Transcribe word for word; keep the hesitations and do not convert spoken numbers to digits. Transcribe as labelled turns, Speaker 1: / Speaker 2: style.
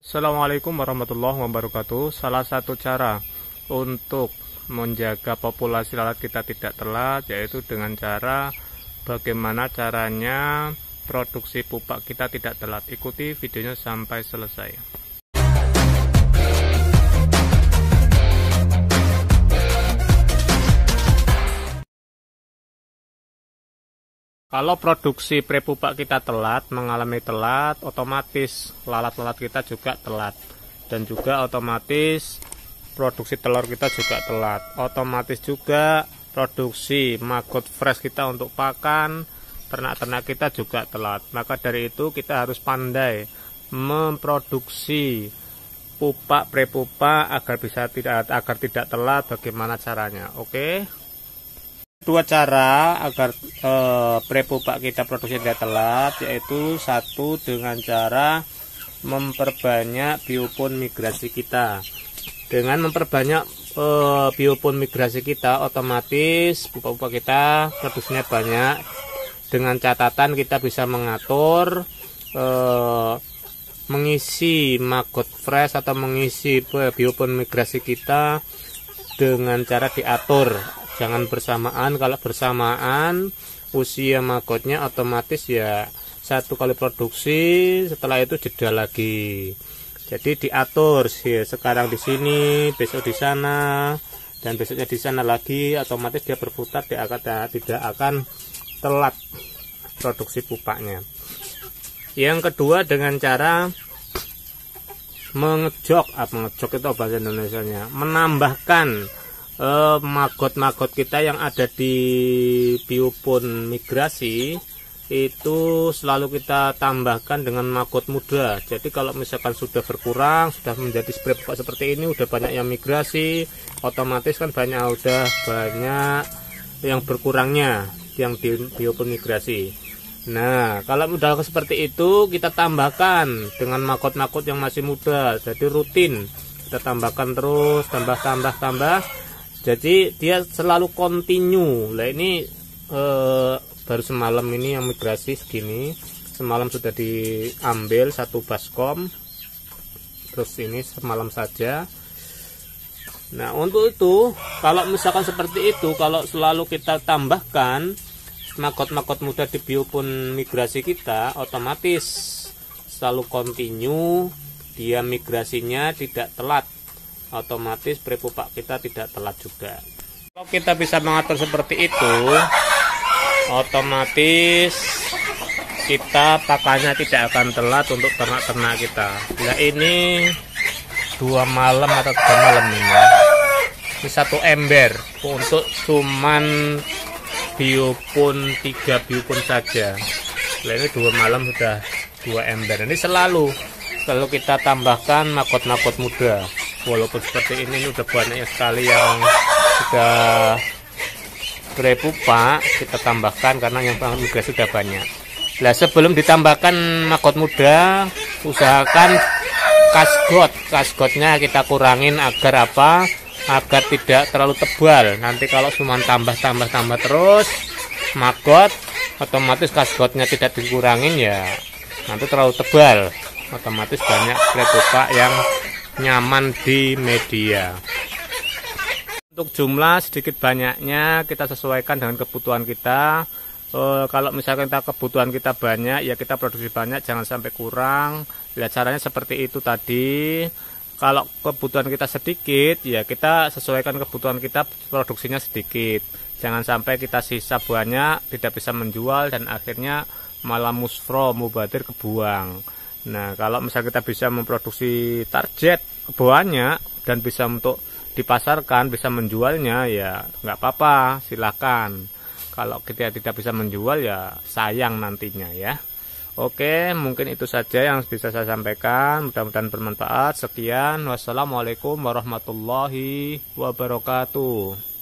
Speaker 1: Assalamualaikum warahmatullahi wabarakatuh. Salah satu cara untuk menjaga populasi lalat kita tidak telat yaitu dengan cara bagaimana caranya produksi pupa kita tidak telat. Ikuti videonya sampai selesai. Kalau produksi prepupa kita telat, mengalami telat, otomatis lalat-lalat kita juga telat. Dan juga otomatis produksi telur kita juga telat. Otomatis juga produksi maggot fresh kita untuk pakan ternak-ternak kita juga telat. Maka dari itu kita harus pandai memproduksi pupa prepupa agar bisa tidak agar tidak telat. Bagaimana caranya? Oke. Dua cara agar e, prepupa kita produksi tidak telat, yaitu satu dengan cara memperbanyak biopon migrasi kita. Dengan memperbanyak e, biopon migrasi kita, otomatis pupa-pupa kita produksinya banyak. Dengan catatan kita bisa mengatur e, mengisi maggot fresh atau mengisi biopon migrasi kita dengan cara diatur. Jangan bersamaan. Kalau bersamaan usia maggotnya otomatis ya satu kali produksi, setelah itu jeda lagi. Jadi diatur sih, sekarang di sini, besok di sana, dan besoknya di sana lagi. Otomatis dia berputar, dia akan tidak akan telat produksi pupanya. Yang kedua dengan cara mengejok, apa mengejok itu bahasa Indonesianya, menambahkan maggot-maggot kita yang ada di biopon migrasi itu selalu kita tambahkan dengan maggot muda. Jadi kalau misalkan sudah berkurang, sudah menjadi prepupa seperti ini, udah banyak yang migrasi, otomatis kan banyak udah banyak yang berkurangnya yang di biopon migrasi. Nah, kalau udah seperti itu kita tambahkan dengan maggot-maggot yang masih muda. Jadi rutin kita tambahkan terus, tambah tambah tambah. Jadi dia selalu kontinu. Nah ini eh, baru semalam ini yang migrasi segini. Semalam sudah diambil satu baskom. Terus ini semalam saja. Nah untuk itu, kalau misalkan seperti itu, kalau selalu kita tambahkan maggot-maggot muda di biopon migrasi kita, otomatis selalu kontinu. Dia migrasinya tidak telat. Otomatis prepupa kita tidak telat juga. Kalau kita bisa mengatur seperti itu, otomatis kita pakannya tidak akan telat untuk ternak-ternak kita. Nah ini dua malam atau tiga malam ini, ini satu ember untuk cuman biopon tiga biopon saja. Nah ini dua malam sudah dua ember. Ini selalu kalau kita tambahkan maggot-maggot muda. Walaupun seperti ini, ini udah banyak sekali yang sudah prepupa, kita tambahkan karena yang migrasi sudah banyak. Nah sebelum ditambahkan maggot muda, usahakan kasgot, kasgotnya kita kurangin agar apa? Agar tidak terlalu tebal. Nanti kalau cuma tambah tambah tambah terus maggot, otomatis kasgotnya tidak dikurangin ya nanti terlalu tebal. Otomatis banyak prepupa yang nyaman di media. Untuk jumlah sedikit banyaknya kita sesuaikan dengan kebutuhan kita. E, kalau misalkan kita kebutuhan kita banyak ya kita produksi banyak, jangan sampai kurang. Lihat caranya seperti itu tadi. Kalau kebutuhan kita sedikit ya kita sesuaikan kebutuhan kita, produksinya sedikit. Jangan sampai kita sisa banyak tidak bisa menjual dan akhirnya malah musfro mubadir kebuang. Nah kalau misalnya kita bisa memproduksi target banyak dan bisa untuk dipasarkan, bisa menjualnya ya nggak apa-apa, silahkan. Kalau kita tidak bisa menjual ya sayang nantinya ya. Oke, mungkin itu saja yang bisa saya sampaikan, mudah-mudahan bermanfaat. Sekian, wassalamualaikum warahmatullahi wabarakatuh.